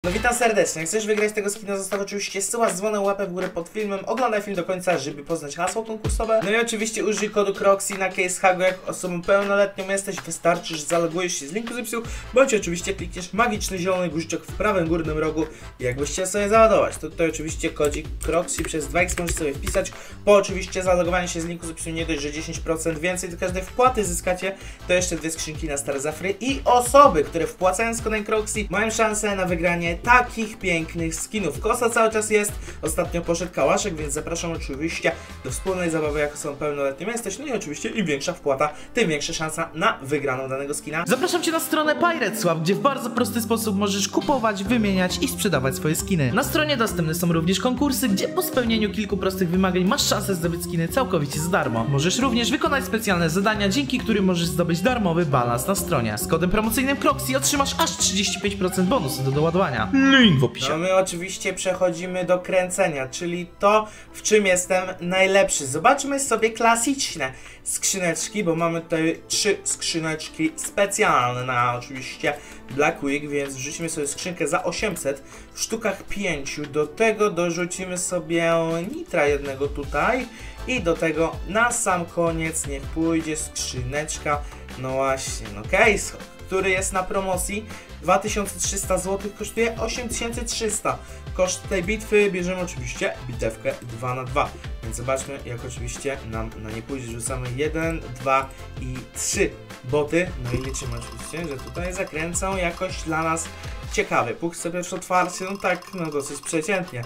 No witam serdecznie, jak chcesz wygrać tego skina, zostaw oczywiście suba, dzwonek, łapę w górę pod filmem, oglądaj film do końca, żeby poznać hasło konkursowe. No i oczywiście użyj kodu CROXY na CaseHagu, jak osobą pełnoletnią jesteś, wystarczy, że zalogujesz się z linku z opisu, bądź oczywiście klikniesz magiczny zielony guziczek w prawym górnym rogu, jakbyś chciał sobie załadować. To tutaj oczywiście kodzik CROXY przez 2x możesz sobie wpisać, po oczywiście zalogowaniu się z linku z opisu nie dość, że 10% więcej do każdej wpłaty zyskacie, to jeszcze 2 skrzynki na stare zafry i osoby, które wpłacając kodem CROXY mają szansę na wygranie takich pięknych skinów. Kosa cały czas jest, ostatnio poszedł kałaszek, więc zapraszam oczywiście do wspólnej zabawy, jak są pełnoletnim jesteś. No i oczywiście im większa wpłata, tym większa szansa na wygraną danego skina. Zapraszam Cię na stronę PiratesWap, gdzie w bardzo prosty sposób możesz kupować, wymieniać i sprzedawać swoje skiny. Na stronie dostępne są również konkursy, gdzie po spełnieniu kilku prostych wymagań masz szansę zdobyć skiny całkowicie za darmo. Możesz również wykonać specjalne zadania, dzięki którym możesz zdobyć darmowy balans na stronie. Z kodem promocyjnym CROXY otrzymasz aż 35% bonusu do doładowania. Link w opisie. No my oczywiście przechodzimy do kręcenia, czyli to, w czym jestem najlepszy. Zobaczmy sobie klasyczne skrzyneczki, bo mamy tutaj 3 skrzyneczki specjalne na oczywiście Black Week, więc wrzucimy sobie skrzynkę za 800 w sztukach 5. Do tego dorzucimy sobie nitra jednego tutaj i do tego na sam koniec niech pójdzie skrzyneczka, no właśnie, no case, który jest na promocji. 2300 zł kosztuje 8300. Koszt tej bitwy bierzemy oczywiście bitewkę 2×2. Więc zobaczmy, jak oczywiście nam na nie pójdzie. Rzucamy 1, 2 i 3 boty. No i liczymy oczywiście, że tutaj zakręcą jakoś dla nas ciekawy. Póki sobie pierwsze otwarcie, no tak, no dosyć przeciętnie.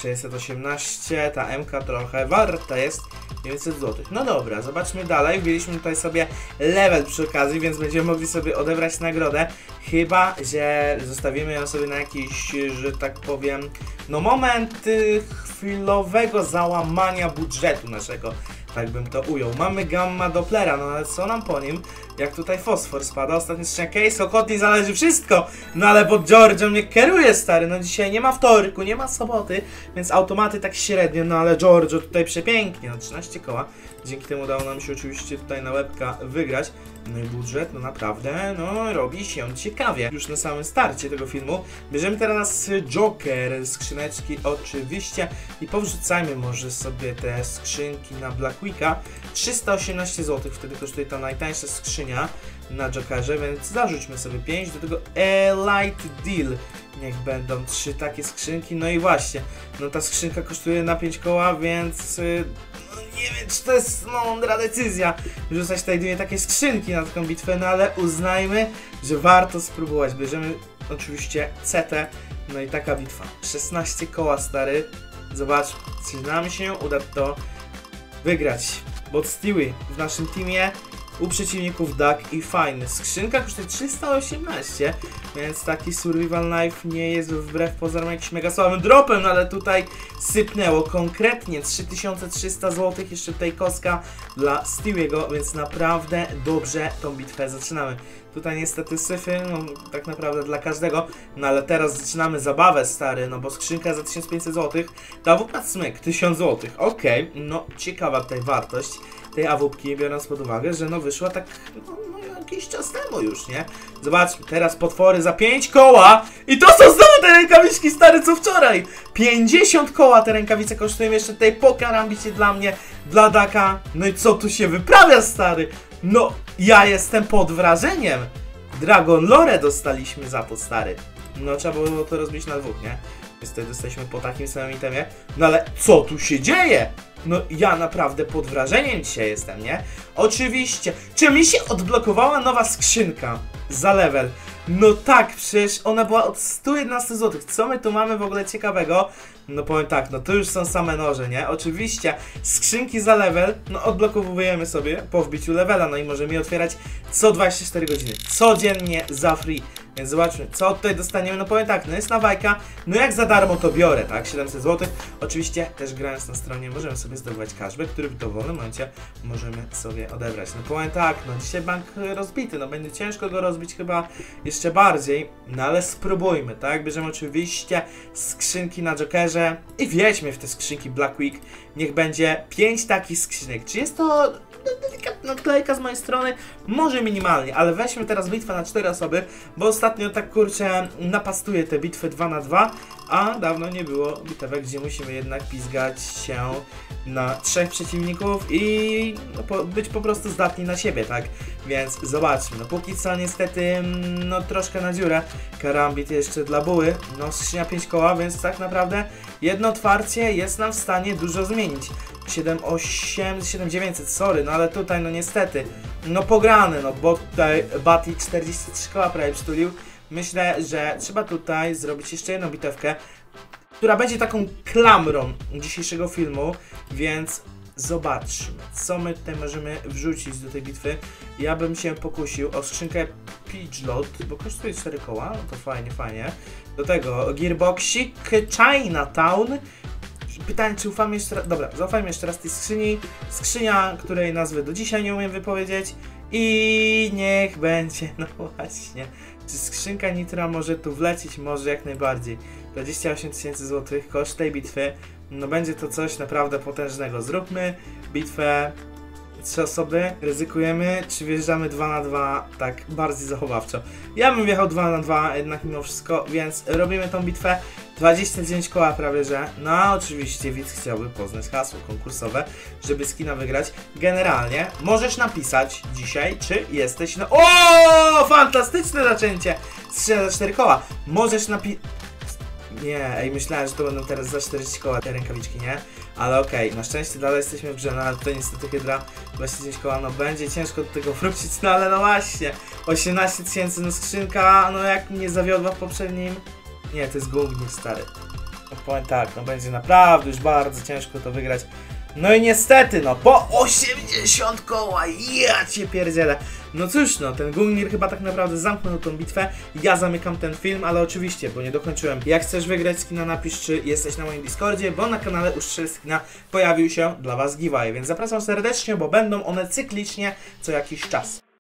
618, ta MK trochę warta jest 900 zł. No dobra, zobaczmy dalej. Wbiliśmy tutaj sobie level przy okazji, więc będziemy mogli sobie odebrać nagrodę. Chyba że zostawimy ją sobie na jakiś, że tak powiem, no moment chwilowego załamania budżetu naszego. Tak bym to ujął. Mamy gamma Dopplera, no ale co nam po nim? Jak tutaj fosfor spada, ostatni strzał case, ochotnie zależy wszystko. No ale pod George'em mnie kieruje, stary. No dzisiaj nie ma wtorku, nie ma soboty, więc automaty tak średnio, no ale George'o tutaj przepięknie, no 13 koła. Dzięki temu udało nam się oczywiście tutaj na łebka wygrać. No i budżet, no naprawdę, no robi się ciekawie. Już na samym starcie tego filmu bierzemy teraz Joker, skrzyneczki oczywiście i powrzucajmy może sobie te skrzynki na Black Weeka. 318 zł, wtedy kosztuje ta najtańsza skrzynia na Jokerze, więc zarzućmy sobie 5, do tego Light Deal. Niech będą 3 takie skrzynki, no i właśnie, no ta skrzynka kosztuje na 5 koła, więc nie wiem, czy to jest mądra decyzja wrzucać tutaj 2 takie skrzynki na taką bitwę, no ale uznajmy, że warto spróbować. Bierzemy oczywiście CT, no i taka bitwa. 16 koła, stary. Zobacz, czy nam się uda to wygrać. Bo Stewie w naszym teamie, u przeciwników Duck i fajny. Skrzynka kosztuje 318, więc taki survival knife nie jest wbrew pozorom jakimś mega słabym dropem, no ale tutaj sypnęło konkretnie 3300 zł, jeszcze tutaj kostka dla Stewiego, więc naprawdę dobrze tą bitwę zaczynamy. Tutaj niestety syfy, no tak naprawdę dla każdego, no ale teraz zaczynamy zabawę, stary, no bo skrzynka za 1500 zł, ta AWP smyk 1000 zł, okej, no ciekawa tutaj wartość tej AWP, biorąc pod uwagę, że no wyszła tak, no jakiś czas temu już, nie? Zobaczmy, teraz potwory za 5 koła i to są znowu te rękawiczki, stary, co wczoraj! 50 koła te rękawice kosztują, jeszcze tutaj pokarambicie dla mnie, dla Ducka, no i co tu się wyprawia, stary? No, ja jestem pod wrażeniem. Dragon Lore dostaliśmy za to, stary. No, trzeba było to rozbić na 2, nie? Niestety dostaliśmy po takim samym itemie. No ale co tu się dzieje? No, ja naprawdę pod wrażeniem dzisiaj jestem, nie? Oczywiście. Czy mi się odblokowała nowa skrzynka za level? No tak, przecież ona była od 111 zł. Co my tu mamy w ogóle ciekawego? No powiem tak, no to już są same noże, nie? Oczywiście skrzynki za level, no odblokowujemy sobie po wbiciu levela, no i możemy je otwierać co 24 godziny, codziennie za free. Więc zobaczmy, co tutaj dostaniemy. No powiem tak, no jest nawajka, no jak za darmo to biorę, tak? 700 zł. Oczywiście też grając na stronie możemy sobie zdobywać cashback, który w dowolnym momencie możemy sobie odebrać. No powiem tak, no dzisiaj bank rozbity, no będzie ciężko go rozbić chyba jeszcze bardziej, no ale spróbujmy, tak? Bierzemy oczywiście skrzynki na Jokerze i wjedźmy w te skrzynki Black Week. Niech będzie 5 takich skrzynek. Czy jest to delikatna klejka z mojej strony, może minimalnie, ale weźmy teraz bitwę na 4 osoby, bo ostatnio tak kurczę napastuję te bitwy 2 na 2, a dawno nie było bitewek, gdzie musimy jednak pizgać się na 3 przeciwników i no, być po prostu zdatni na siebie, tak? Więc zobaczmy, no póki co niestety, no troszkę na dziurę, karambit jeszcze dla buły, no skrzynia 5 koła, więc tak naprawdę jedno otwarcie jest nam w stanie dużo zmienić. 7900, sorry, no ale tutaj no niestety, no pograne, no bo tutaj Bati 43 koła prawie przytulił. Myślę, że trzeba tutaj zrobić jeszcze jedną bitewkę, która będzie taką klamrą dzisiejszego filmu, więc zobaczmy, co my tutaj możemy wrzucić do tej bitwy. Ja bym się pokusił o skrzynkę Pidgeot, bo kosztuje 4 koła, no to fajnie, fajnie. Do tego Gearboxik, Chinatown. I pytanie, czy ufam jeszcze raz, dobra, zaufajmy jeszcze raz tej skrzyni. Skrzynia, której nazwy do dzisiaj nie umiem wypowiedzieć. I niech będzie, no właśnie. Czy skrzynka Nitra może tu wlecieć? Może jak najbardziej. 28 000 złotych koszt tej bitwy. No będzie to coś naprawdę potężnego. Zróbmy bitwę 3 osoby, ryzykujemy, czy wjeżdżamy 2 na 2 tak bardziej zachowawczo. Ja bym wjechał 2 na 2 jednak mimo wszystko, więc robimy tą bitwę. 29 koła prawie, że. No oczywiście widz chciałby poznać hasło konkursowe, żeby skina wygrać. Generalnie możesz napisać dzisiaj, czy jesteś na... O, fantastyczne zaczęcie! Strzela za 4 koła. Możesz napisać... Nie, ej, myślałem, że to będą teraz za 40 koła te rękawiczki, nie? Ale okej, na szczęście dalej jesteśmy w grze, no ale to niestety hydra 29 koła, no będzie ciężko do tego wrócić, no ale no właśnie 18 000, no skrzynka, no jak mnie zawiodła w poprzednim... Nie, to jest Gungnir, stary. No powiem tak, no będzie naprawdę już bardzo ciężko to wygrać. No i niestety, no po 80 koła, ja cię pierdzielę. No cóż, no ten Gungnir chyba tak naprawdę zamknął tą bitwę. Ja zamykam ten film, ale oczywiście, bo nie dokończyłem. Jak chcesz wygrać skina, napisz, czy jesteś na moim Discordzie, bo na kanale Ustrzel Skina pojawił się dla was giveaway, więc zapraszam serdecznie, bo będą one cyklicznie co jakiś czas.